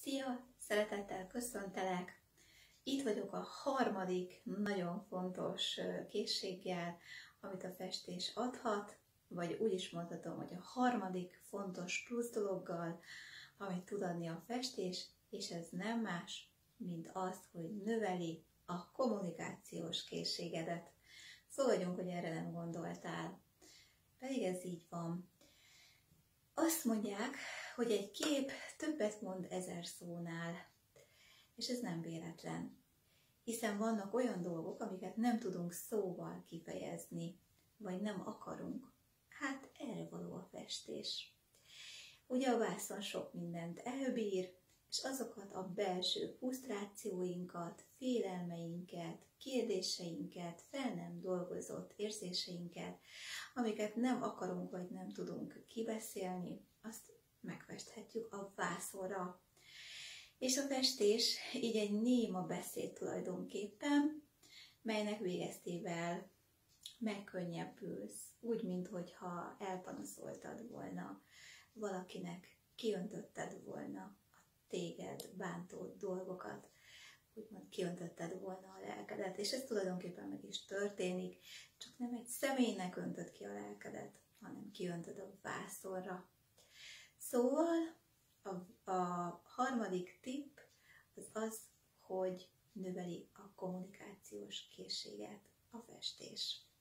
Szia! Szeretettel köszöntelek! Itt vagyok a harmadik nagyon fontos készséggel, amit a festés adhat, vagy úgy is mondhatom, hogy a harmadik fontos plusz dologgal, amit tud adni a festés, és ez nem más, mint az, hogy növeli a kommunikációs készségedet. Fogadjunk, hogy erre nem gondoltál. Pedig ez így van. Azt mondják, hogy egy kép többet mond 1000 szónál, és ez nem véletlen. Hiszen vannak olyan dolgok, amiket nem tudunk szóval kifejezni, vagy nem akarunk. Hát erre való a festés. Ugye a vászon sok mindent elbír, és azokat a belső frusztrációinkat, félelmeinket, kérdéseinket, fel nem dolgozott érzéseinket, amiket nem akarunk, vagy nem tudunk kibeszélni, azt megfesthetjük a vászonra. És a festés így egy néma beszéd tulajdonképpen, melynek végeztével megkönnyebbülsz, úgy, minthogyha elpanaszoltad volna valakinek, kiöntötted volna a téged bántó dolgokat, úgymond kiöntötted volna a lelkedet, és ez tulajdonképpen meg is történik, csak nem egy személynek öntöd ki a lelkedet, hanem kiöntöd a vászonra. Szóval a harmadik tipp az az, hogy növeli a kommunikációs készséget a festés.